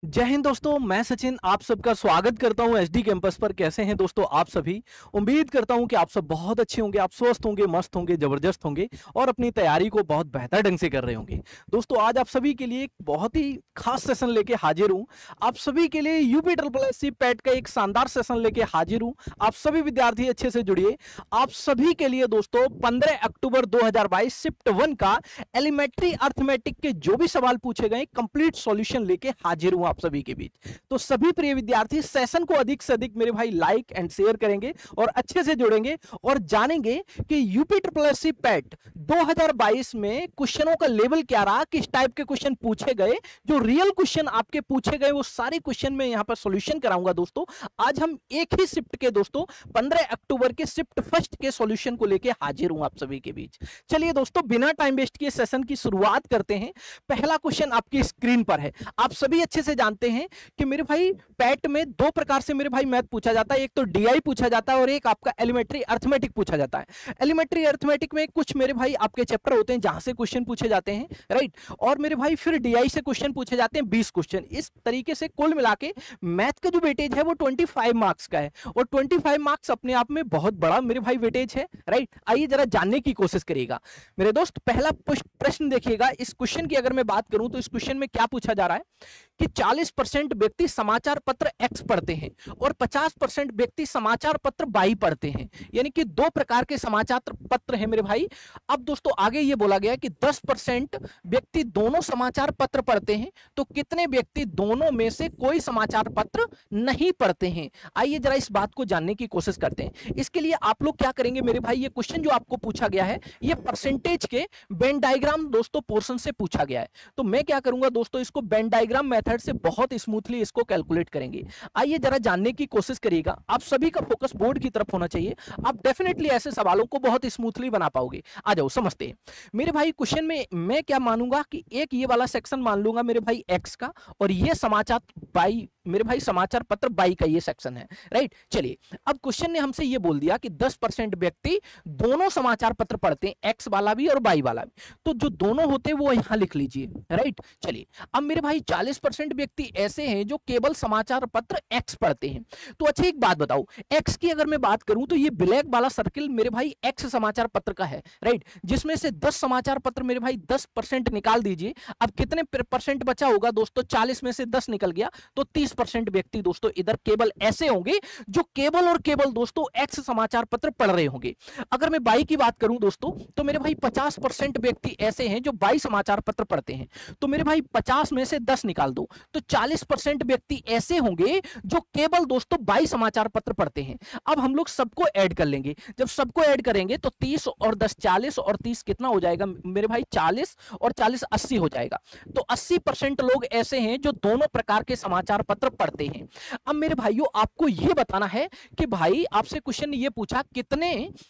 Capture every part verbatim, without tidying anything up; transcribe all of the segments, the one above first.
जय हिंद दोस्तों, मैं सचिन आप सबका स्वागत करता हूं एचडी कैंपस पर। कैसे हैं दोस्तों आप सभी? उम्मीद करता हूं कि आप सब बहुत अच्छे होंगे, आप स्वस्थ होंगे, मस्त होंगे, जबरदस्त होंगे और अपनी तैयारी को बहुत बेहतर ढंग से कर रहे होंगे। दोस्तों आज आप सभी के लिए एक बहुत ही खास सेशन लेके हाजिर हूं। आप सभी के लिए UP triple S C PET का एक शानदार सेशन लेके हाजिर हूं। आप सभी विद्यार्थी अच्छे से जुड़िए। आप सभी के लिए दोस्तों पंद्रह अक्टूबर दो हजार बाईस शिफ्ट वन का एलिमेंट्री अर्थमेटिक के जो भी सवाल पूछे गए कंप्लीट सॉल्यूशन लेके हाजिर हूं आप सभी के बीच। तो सभी प्रिय विद्यार्थी सेशन को अधिक से अधिक मेरे भाई लाइक एंड शेयर करेंगे और अच्छे से जुड़ेंगे और जानेंगे कि UP triple S C PET दो हजार बाईस में क्वेश्चनों का लेवल क्या रहा, किस टाइप के क्वेश्चन पूछे गए, जो रियल क्वेश्चन आपके पूछे गए वो सारे क्वेश्चन में यहां पर सॉल्यूशन कराऊंगा। दोस्तों आज हम एक ही शिफ्ट के दोस्तों पंद्रह अक्टूबर के शिफ्ट फर्स्ट के सॉल्यूशन को लेके हाजिर हूं आप सभी के बीच। चलिए दोस्तों बिना टाइम वेस्ट किए सेशन की शुरुआत करते हैं। पहला क्वेश्चन आपकी स्क्रीन पर है। आप सभी अच्छे से जानते हैं कि मेरे भाई पैट में दो प्रकार से मेरे भाई मैथ पूछा जाता है, एक तो डीआई पूछा जाता है और एक आपका एलिमेंट्री अर्थमेटिक पूछा जाता है। एलिमेंट्री अर्थमेटिक में कुछ मेरे भाई आपके चैप्टर होते हैं जहां से क्वेश्चन पूछे जाते हैं, राइट, और मेरे भाई फिर डीआई से क्वेश्चन पूछे जाते हैं बीस क्वेश्चन। इस तरीके से कुल मिला के मैथ का जो वेटेज है वो पच्चीस मार्क्स का है और पच्चीस मार्क्स अपने आप में बहुत बड़ा मेरे भाई वेटेज है, राइट। आइए जरा जानने की कोशिश करिएगा मेरे दोस्त। पहला प्रश्न देखिएगा। इस क्वेश्चन की अगर मैं बात करूं तो इस क्वेश्चन में क्या पूछा जा रहा है कि चालीस परसेंट व्यक्ति समाचार पत्र एक्स पढ़ते हैं और पचास परसेंट व्यक्ति समाचार पत्र वाई पढ़ते हैं, यानी कि दो प्रकार के समाचार पत्र हैं मेरे भाई। अब दोस्तों आगे ये बोला गया कि दस परसेंट व्यक्ति दोनों समाचार पत्र पढ़ते हैं, तो कितने व्यक्ति दोनों में से कोई समाचार पत्र नहीं पढ़ते हैं? आइए जरा इस बात को जानने की कोशिश करते हैं। इसके लिए आप लोग क्या करेंगे मेरे भाई, ये क्वेश्चन जो आपको पूछा गया है ये परसेंटेज के वेन डायग्राम दोस्तों पोर्शन से पूछा गया है। तो मैं क्या करूंगा दोस्तों, इसको वेन डायग्राम मेथड से बहुत स्मूथली इसको कैलकुलेट करेंगे। आइए जरा जानने की कोशिश करिएगा। आप सभी का फोकस बोर्ड की तरफ होना चाहिए। आप डेफिनेटली ऐसे सवालों को बहुत स्मूथली बना पाओगे। आ जाओ समझते हैं मेरे भाई। क्वेश्चन में मैं क्या मानूंगा कि एक ये वाला सेक्शन मान लूंगा मेरे भाई एक्स का और ये समाचार बाई मेरे भाई समाचार पत्र बाई का ये सेक्शन है, राइट। चलिए अब क्वेश्चन ने हमसे ये बोल दिया कि दस परसेंट व्यक्ति दोनों समाचार पत्र पढ़ते हैं, एक्स वाला भी और बाई वाला भी। तो जो दोनों होते हैं वो यहां लिख लीजिए, राइट। चलिए अब मेरे भाई चालीस परसेंट व्यक्ति ऐसे हैं जो केवल समाचार पत्र एक्स पढ़ते हैं। तो अच्छा एक बात बताओ, एक्स की अगर मैं बात करूं तो ये ब्लैक वाला सर्किल मेरे भाई एक्स समाचार पत्र का है, राइट, जिसमें से दस समाचार पत्र मेरे भाई दस परसेंट निकाल दीजिए। अब कितने परसेंट बचा होगा दोस्तों? चालीस में से दस निकल गया तो तीस परसेंट व्यक्ति दोस्तों इधर केवल ऐसे होंगे जो केवल और केवल दोस्तों एक्स समाचार पत्र पढ़ रहे होंगे। अगर मैं बाई की बात करूं दोस्तों तो मेरे भाई पचास परसेंट व्यक्ति ऐसे हैं जो बाई समाचार पत्र पढ़ते हैं। तो मेरे भाई पचास में से दस निकाल दो तो चालीस परसेंट व्यक्ति ऐसे होंगे जो केवल दोस्तों बाई समाचार पत्र पढ़ते हैं। अब हम लोग सबको ऐड कर लेंगे। जब सबको ऐड करेंगे तो तीस और दस चालीस और तीस कितना हो जाएगा मेरे भाई? चालीस और चालीस अस्सी हो जाएगा। तो अस्सी परसेंट लोग ऐसे हैं जो दोनों प्रकार के समाचार पत्र पढ़ते हैं। अब मेरे भाइयों आपको यह बताना है कि भाई आपसे क्वेश्चन ने यह पूछा कितने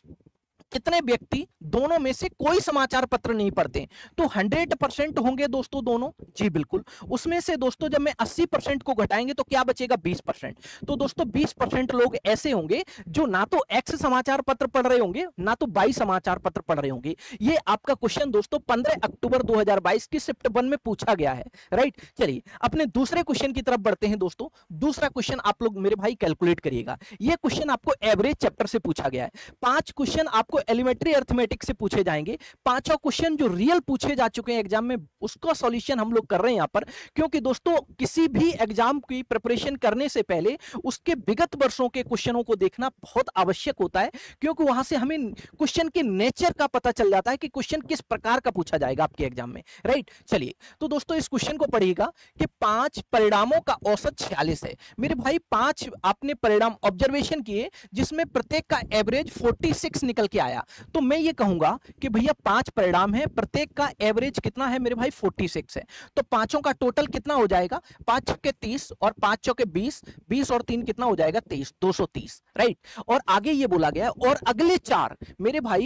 कितने व्यक्ति दोनों में से कोई समाचार पत्र नहीं पढ़ते। तो सौ परसेंट होंगे दोस्तों दोनों, जी बिल्कुल। उसमें से दोस्तों जब मैं अस्सी परसेंट को घटाएंगे तो क्या बचेगा? बीस परसेंट। तो दोस्तों बीस परसेंट लोग ऐसे होंगे जो ना तो एक्स समाचार पत्र पढ़ रहे होंगे ना तो बाई समाचार पत्र पढ़ रहे होंगे। ये आपका क्वेश्चन दोस्तों पंद्रह अक्टूबर दो हजार बाईस की शिफ्ट वन में पूछा गया है, राइट। चलिए अपने दूसरे क्वेश्चन की तरफ बढ़ते हैं दोस्तों। दूसरा क्वेश्चन आप लोग मेरे भाई कैलकुलेट करिएगा। यह क्वेश्चन आपको एवरेज चैप्टर से पूछा गया है। पांच क्वेश्चन आपको एलिमेंट्री अर्थमेटिक से पूछे जाएंगे। पांचों क्वेश्चन जो रियल पूछे जा चुके हैं एग्जाम में उसका सॉल्यूशन हम लोग कर रहे हैं यहां पर, क्योंकि दोस्तों किसी भी एग्जाम की प्रिपरेशन करने से पहले उसके विगत वर्षों के क्वेश्चनों को देखना बहुत आवश्यक होता है, क्योंकि वहां से हमें क्वेश्चन के नेचर का पता चल जाता है कि क्वेश्चन किस प्रकार का पूछा जाएगा आपके एग्जाम में, राइट। चलिए तो दोस्तों इस क्वेश्चन को पढ़िएगा कि पांच परिणामों का औसत छियालीस है। मेरे भाई पांच आपने परिणाम ऑब्जर्वेशन किए जिसमें प्रत्येक का एवरेज छियालीस निकल के आया। तो मैं ये कहूंगा कि भैया पांच परिणाम है, प्रत्येक का एवरेज कितना है मेरे भाई? छियालीस है। तो पांचों का टोटल कितना हो जाएगा? पांच चौके तीस और पांच चौके बीस, बीस और तीन कितना हो जाएगा? तेईस, दो सौ तीस, राइट। और आगे ये बोला गया और अगले चार मेरे भाई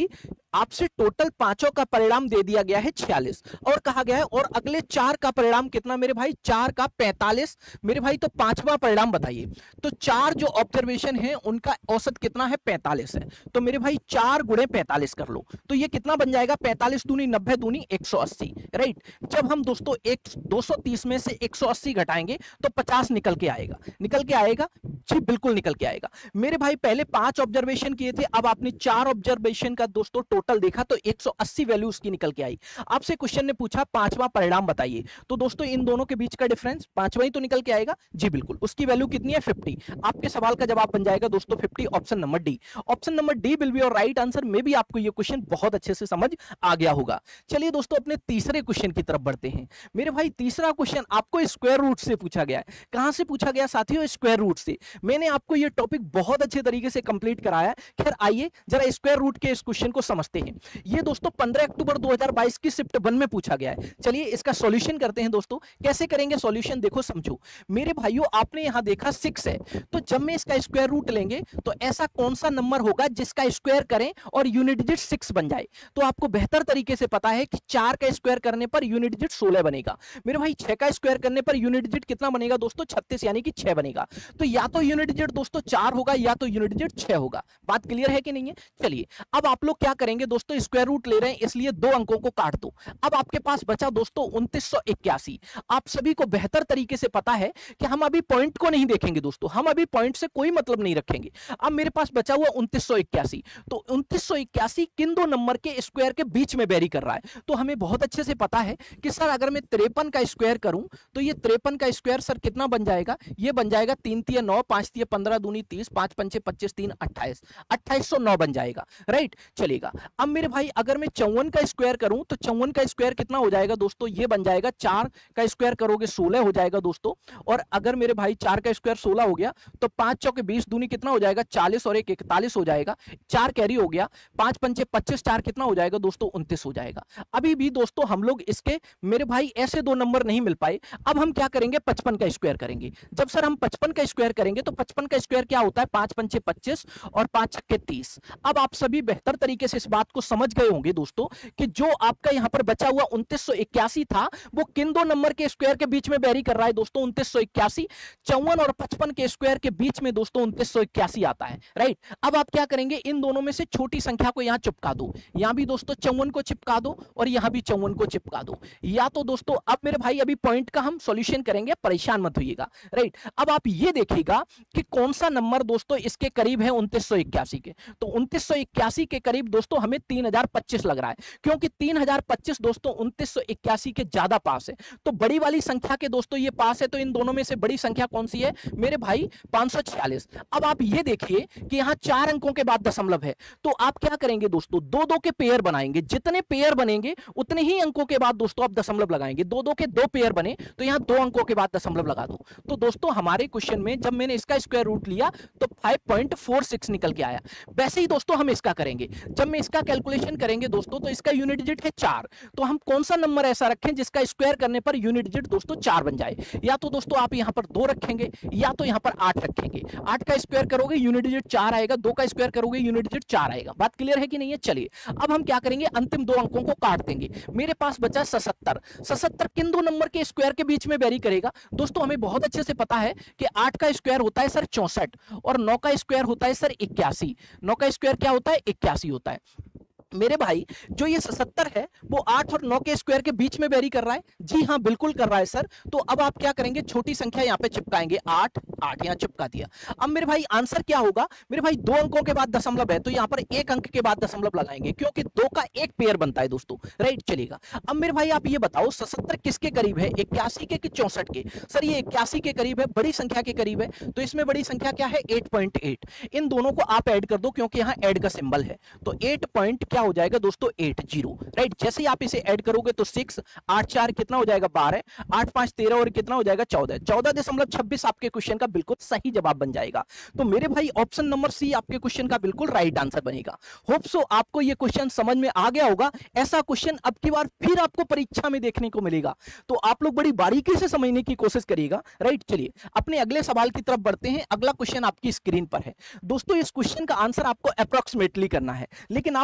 आपसे टोटल पांचों का परिणाम दे दिया गया है छियालीस और कहा गया है और अगले चार का परिणाम कितना मेरे भाई, चार का पैंतालीस मेरे भाई। तो पांचवा परिणाम बताइए, तो चार जो ऑब्जर्वेशन है उनका औसत कितना है, पैंतालीस है। तो मेरे भाई चार गुणे पैंतालीस कर लो, तो ये कितना बन जाएगा, पैंतालीस दूनी नब्बे दूनी एक सौ अस्सी, राइट। जब हम दोस्तों एक दो सौ तीस में से एक सौ अस्सी घटाएंगे तो पचास निकल के आएगा, निकल के आएगा जी, बिल्कुल निकल के आएगा मेरे भाई। पहले पांच ऑब्जर्वेशन किए थे, अब आपने चार ऑब्जर्वेशन का दोस्तों टोटल देखा तो एक सौ अस्सी वैल्यू उसकी निकल के आई। आपसे क्वेश्चन ने पूछा पांचवा परिणाम बताइए, तो दोस्तों इन दोनों के बीच का डिफरेंस पांचवा ही तो निकल के आएगा जी, बिल्कुल। उसकी वैल्यू कितनी है, पचास। आपके सवाल का जवाब बन जाएगा दोस्तों पचास, option number D. Option number D will be your right answer. मे भी आपको ये क्वेश्चन बहुत अच्छे से समझ आ गया होगा। चलिए दोस्तों अपने तीसरे क्वेश्चन की तरफ बढ़ते हैं मेरे भाई। तीसरा क्वेश्चन आपको स्क्वायर रूट से पूछा गया है। कहां से पूछा गया साथियों, स्क्वायर रूट से। मैंने आपको ये टॉपिक बहुत अच्छे तरीके से कंप्लीट कराया। खैर आइए जरा स्क्वायर रूट के इस क्वेश्चन को समझते हैं। ये दोस्तों पंद्रह अक्टूबर दो हज़ार बाईस की शिफ्ट वन में पूछा गया है। चलिए इसका सॉल्यूशन करते हैं दोस्तों। कैसे करेंगे सॉल्यूशन, देखो समझो मेरे भाइयों। आपने यहां देखा सिक्स है, तो जब मैं इसका स्क्वायर रूट लेंगे तो ऐसा कौन सा नंबर होगा जिसका स्क्वायर करें और यूनिट डिजिट सिक्स बन जाए। तो आपको बेहतर तरीके से पता है कि चार का स्क्वायर करने पर यूनिट डिजिट सोलह बनेगा मेरे भाई। छह का स्क्वायर करने पर यूनिट डिजिट कितना बनेगा दोस्तों, छत्तीस, यानी कि छह बनेगा। तो या तो यूनिट डिजिट दोस्तों चार होगा या तो यूनिट डिजिट छह होगा। बात क्लियर है कि नहीं है। चलिए अब आप लोग क्या करेंगे दोस्तों, स्क्वायर रूट ले रहे हैं इसलिए दो अंकों को काट दो। अब आपके पास बचा दोस्तों उनतीस सौ इक्यासी। आप सभी को बेहतर तरीके से पता है कि हम अभी पॉइंट को नहीं देखेंगे दोस्तों, हम अभी पॉइंट से कोई मतलब नहीं रखेंगे। अब मेरे पास बचा हुआ उनतीस सौ इक्यासी, तो उनतीस सौ इक्यासी किन दो नंबर के स्क्वायर के बीच में वेरी कर रहा है। तो हमें बहुत अच्छे से पता है कि सर अगर मैं तिरपन का स्क्वायर करूं तो ये तिरपन का स्क्वायर सर कितना बन जाएगा, ये बन जाएगा तीन तिया नौ, पांच तिया पंद्रह, दूनी तीस, पांच पंचे पच्चीस, तीन अट्ठाईस, अट्ठाईस सौ नौ बन जाएगा, राइट। चलेगा। अब मेरे भाई अगर मैं चौवन का स्क्वायर करूं तो चौवन का स्क्वायर कितना हो जाएगा दोस्तों, ये बन जाएगा चार का स्क्वायर करोगे सोलह हो जाएगा दोस्तों। और अगर मेरे भाई चार का स्क्वायर सोलह हो गया तो पांच चौके बीस, दूनी कितना हो जाएगा चालीस और एक इकतालीस हो जाएगा, चार कैरी हो गया, पांच पंचे पच्चीस, चार कितना हो जाएगा दोस्तों उनतीस हो जाएगा। अभी भी दोस्तों हम लोग इसके मेरे भाई ऐसे दो नंबर नहीं मिल पाए। अब हम क्या करेंगे, पचपन का स्क्वायर करेंगे। जब सर हम पचपन का स्क्वायर करेंगे तो पचपन का स्क्वायर क्या होता है, पांच पंचे पच्चीस और पांच छक्के तीस। अब आप सभी बेहतर तरीके से इस बात को समझ गए होंगे दोस्तों कि जो आपका यहां पर बचा हुआ उनतीस सौ इक्यासी था वो किन दो नंबर के स्क्वायर के बीच में वेरी कर रहा है दोस्तों, उनतीस सौ इक्यासी। चौवन और पचपन के स्क्वायर के बीच में दोस्तों उनतीस सौ इक्यासी आता है, राइट। अब आप क्या करेंगे, इन दोनों में से छोटी संख्या को यहां चिपका दो। यहां भी दोस्तों चौवन को चिपका दो और यहां भी चौवन को चिपका दो। या तो दोस्तों अब मेरे भाई अभी पॉइंट का हम सॉल्यूशन करेंगे, परेशान मत होइएगा, राइट। अब आप ये देखिएगा कि कौन सा नंबर दोस्तों इसके करीब है उनतीस सौ इक्यासी के। तो उनतीस सौ इक्यासी के करीब दोस्तों हमें तीन हजार पच्चीस लग रहा है, क्योंकि तीन हजार पच्चीस दोस्तों उनतीस सौ इक्यासी के ज्यादा पास है। तो बड़ी वाली संख्या के दोस्तों ये पास है, तो इन दोनों में से बड़ी संख्या कौन सी है मेरे भाई, पांच सौ छियालीस। अब आप ये देखिए कि यहां चार अंकों के बाद दशमलव है, तो आप क्या करेंगे दोस्तों, दो दो के पेयर बनाएंगे। जितने पेयर बनेंगे उतने ही अंकों के बाद दोस्तों आप दशमलव लगाएंगे। दो दो के दो पेयर बने तो यहां दो अंकों के बाद दशमलव लगा दो। तो दोस्तों हमारे क्वेश्चन में जब मैंने इसका स्क्वायर रूट लिया तो फाइव पॉइंट फोर सिक्स निकल के आया। वैसे ही दोस्तों हम इसका करेंगे, जब मैं इसका कैलकुलेशन करेंगे दोस्तों तो इसका यूनिट डिजिट है चार। तो हम कौन सा नंबर ऐसा रखें जिसका स्क्वायर करने पर यूनिट डिजिट दोस्तों चार बन जाए। या तो दोस्तों आप यहां पर दो रखेंगे या तो यहां पर आठ रखेंगे। आठ का स्क्वायर करोगे यूनिट डिजिट चार आएगा, दो का स्क्वायर करोगे यूनिट डिजिट चार आएगा। बात क्लियर है कि नहीं है। चलिए अब हम क्या करेंगे, अंतिम दो अंकों को काट देंगे। मेरे पास बचा सतहत्तर। सतहत्तर किन दो नंबर के स्क्वायर के बीच में वेरी करेगा दोस्तों, हमें बहुत अच्छे से पता है कि आठ का स्क्वायर होता है सर चौसठ और नौ का स्क्वायर होता है सर इक्यासी। नौ का स्क्वायर क्या होता है, इक्यासी होता है। मेरे भाई जो ये सत्तर है वो आठ और नौ के स्क्वायर के बीच में वेरी कर रहा है। जी हाँ बिल्कुल कर रहा है सर। तो अब आप क्या करेंगे, छोटी संख्या यहाँ पे चिपकाएंगे, आठ आठ यहाँ चिपका दिया। अब मेरे भाई आंसर क्या होगा, मेरे भाई दो अंकों के बाद दशमलव है तो यहाँ पर एक अंक के बाद दशमलव लगाएंगे, क्योंकि दो का एक पेयर बनता है दोस्तों, राइट। चलेगा। अब मेरे भाई आप ये बताओ सतहत्तर किसके करीब है, इक्यासी के कि चौसठ के। सर ये इक्यासी के करीब है, बड़ी संख्या के करीब है। तो इसमें बड़ी संख्या क्या है, आठ पॉइंट आठ। इन दोनों को आप ऐड कर दो क्योंकि यहाँ ऐड का सिंबल है। तो आठ पॉइंट क्या हो जाएगा दोस्तों, अस्सी, राइट। जैसे ही आप इसे ऐड करोगे तो सिक्स, आठ चार कितना हो जाएगा बारह, आठ पांच तेरह और कितना हो जाएगा चौदह, चौदह दशमलव छब्बीस आपके क्वेश्चन का बिल्कुल सही जवाब बन जाएगा। तो मेरे भाई ऑप्शन नंबर सी आपके क्वेश्चन का बिल्कुल राइट आंसर बनेगा। होप सो आपको ये क्वेश्चन समझ में आ गया होगा। ऐसा क्वेश्चन अब की बार फिर आपको परीक्षा में देखने को मिलेगा, तो आप लोग बड़ी बारीकी से समझने की कोशिश करिएगा, राइट। चलिए अपने अगले सवाल की तरफ बढ़ते हैं। अगला क्वेश्चन आपकी स्क्रीन पर है दोस्तों। इस क्वेश्चन का आंसर आपको अप्रोक्सीमेटली करना है, लेकिन आप बहुत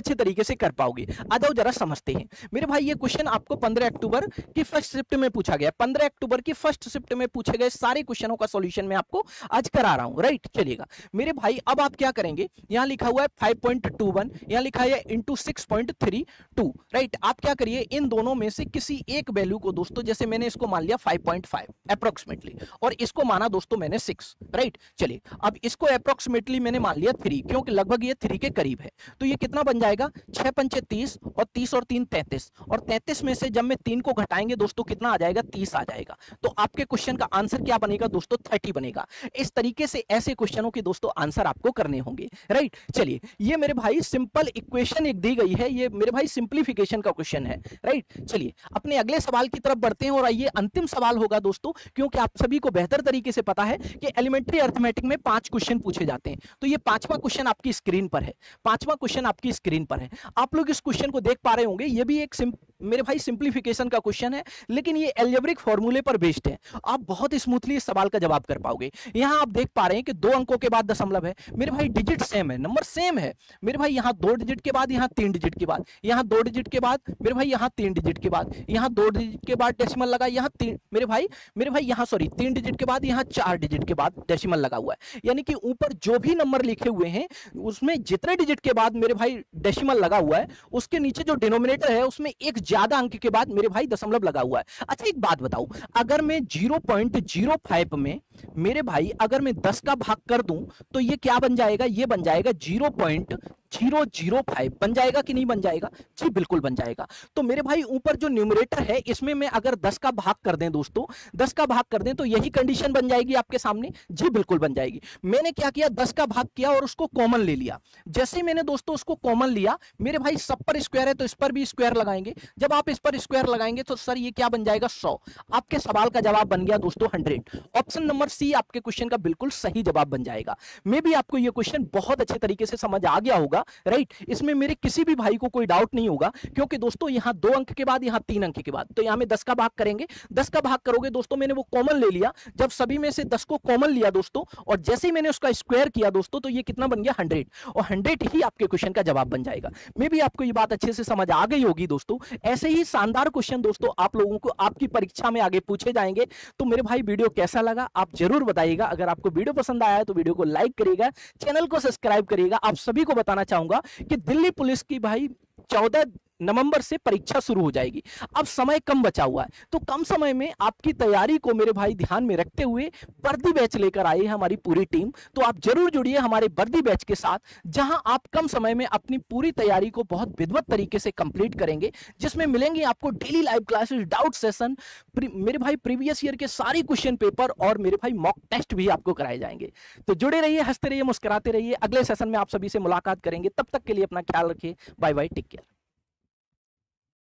अच्छे तरीके से कर पाओगे। आ जाओ जरा समझते हैं मेरे भाई। ये क्वेश्चन आपको पंद्रह अक्टूबर की फर्स्ट शिफ्ट में पूछा गया। पंद्रह अक्टूबर की फर्स्ट शिफ्ट में पूछे गए सारे क्वेश्चनों का सॉल्यूशन मैं आपको आज करा रहा हूं, राइट। चलिएगा मेरे भाई, अब आप क्या करेंगे, यहां लिखा हुआ है फाइव पॉइंट टू वन, यहां लिखा है into six point three two, right. आप क्या करिए, इन दोनों में से किसी एक वैल्यू को दोस्तों, जैसे मैंने इसको मान लिया फाइव पॉइंट फाइव अप्रोक्सीमेटली, और इसको माना दोस्तों मैंने सिक्स, राइट। चलिए अब इसको अप्रोक्सीमेटली मैंने मान लिया थ्री, क्योंकि लगभग ये थ्री के करीब है। तो ये कितना बन जाएगा, छह पंचे तीस, और तीस और तीन तैंतीस, और तैंतीस में से जब मैं तीन को घटाएंगे दोस्तों कितना आ जाएगा, तीस आ जाएगा। तो आपके क्वेश्चन का आंसर क्या बनेगा दोस्तों, थर्टी बनेगा। इस तरीके से ऐसे क्वेश्चनों के दोस्तों आंसर आपको करने होंगे, राइट। चलिए ये मेरे भाई सिंपल इक्वेशन एक दी गई है, ये मेरे भाई सिंप्लीफिकेशन का क्वेश्चन है, राइट। चलिए अपने अगले सवाल की तरफ बढ़ते हैं, और ये अंतिम सवाल होगा दोस्तों, क्योंकि आप सभी को बेहतर तरीके से पता है कि एलिमेंट्री अरिथमेटिक में पांच क्वेश्चन पूछे जाते हैं। तो ये पांचवा क्वेश्चन आपकी स्क्रीन पर है, पांचवा क्वेश्चन आपकी स्क्रीन पर है। आप लोग इस क्वेश्चन को देख पा रहे होंगे, ये भी एक मेरे भाई सिंप्लीफिकेशन का क्वेश्चन है, लेकिन ये अलजेब्रिक फॉर्मूले पर बेस्ड है। आप बहुत स्मूथली इस सवाल का जवाब कर पाओगे। यहां आप देख पा रहे हैं कि दो अंकों के बाद दशमलव है, मेरे भाई डिजिट सेम है, नंबर सेम है मेरे भाई। यहां दो डिजिट के बाद, यहां तीन डिजिट के बाद, यहां दो डिजिट के बाद मेरे भाई, यहां तीन डिजिट के बाद, यहां दो डिजिट के बाद डेसिमल लगा, यहां तीन मेरे भाई मेरे भाई यहां सॉरी तीन डिजिट के बाद, यहां चार डिजिट के बाद डेसिमल लगा हुआ है। यानी कि ऊपर जो भी नंबर लिखे हुए हैं उसमें जितने डिजिट के बाद मेरे भाई डेसिमल लगा हुआ है, उसके नीचे जो डिनोमिनेटर है उसमें एक ज्यादा अंक के बाद मेरे भाई दशमलव लगा हुआ है। अच्छा एक बात बताओ, अगर मैं ज़ीरो पॉइंट ज़ीरो फाइव में मेरे भाई अगर मैं दस का भाग कर दूं तो ये क्या बन जाएगा, ये बन जाएगा zero point zero zero five. बन जाएगा कि नहीं बन जाएगा, जी बिल्कुल बन जाएगा। तो मेरे भाई ऊपर जो न्यूमरेटर है इसमें मैं अगर दस का भाग कर दें दोस्तों, दस का भाग कर दें तो यही कंडीशन बन जाएगी आपके सामने, जी बिल्कुल बन जाएगी। मैंने क्या किया, दस का भाग किया और उसको कॉमन ले लिया। जैसे मैंने दोस्तों उसको कॉमन लिया, मेरे भाई सब पर स्क्वायर है तो इस पर भी स्क्वायर लगाएंगे। जब आप इस पर स्क्वायर लगाएंगे तो सर ये क्या बन जाएगा, सौ। आपके सवाल का जवाब बन गया दोस्तों हंड्रेड। ऑप्शन नंबर सी आपके क्वेश्चन का बिल्कुल सही जवाब बन जाएगा। मे भी आपको ये क्वेश्चन बहुत अच्छे तरीके से समझ आ गया होगा, राइट। इसमें मेरे किसी भी भाई को कोई डाउट नहीं होगा, क्योंकि दोस्तों यहां दो अंक के बाद, यहां तीन अंक के बाद, तो यहां में दस का भाग करेंगे। दस का भाग करोगे दोस्तों, मैंने वो कॉमन ले लिया। जब सभी में से दस को कॉमन लिया दोस्तों, और जैसे ही मैंने उसका स्क्वायर किया दोस्तों, तो ये कितना बन गया, हंड्रेड। और हंड्रेड ही आपके क्वेश्चन का जवाब बन जाएगा। मे भी आपको ये बात अच्छे से समझ आ गई होगी दोस्तों। ऐसे ही शानदार क्वेश्चन दोस्तों आप लोगों को आपकी परीक्षा में आगे पूछे जाएंगे। तो मेरे भाई वीडियो कैसा लगा आप जरूर बताइएगा। अगर आपको वीडियो पसंद आया है तो वीडियो को लाइक करिएगा, चैनल को सब्सक्राइब करिएगा। आप सभी को बताना चाहूंगा कि दिल्ली पुलिस की भाई चौदह नवंबर से परीक्षा शुरू हो जाएगी। अब समय कम बचा हुआ है, तो कम समय में आपकी तैयारी को मेरे भाई ध्यान में रखते हुए वर्दी बैच लेकर आई है हमारी पूरी टीम। तो आप जरूर जुड़िए हमारे वर्दी बैच के साथ, जहां आप कम समय में अपनी पूरी तैयारी को बहुत विधिवत तरीके से कंप्लीट करेंगे, जिसमें मिलेंगे आपको daily live classes, doubt session, मेरे भाई प्रीवियस ईयर के सारे क्वेश्चन पेपर, और मेरे भाई मॉक टेस्ट भी आपको कराए जाएंगे। तो जुड़े रहिए, हंसते रहिए, मुस्कुराते रहिए। अगले सेशन में आप सभी से मुलाकात करेंगे। तब तक के लिए अपना ख्याल रखिए। Bye bye, take care.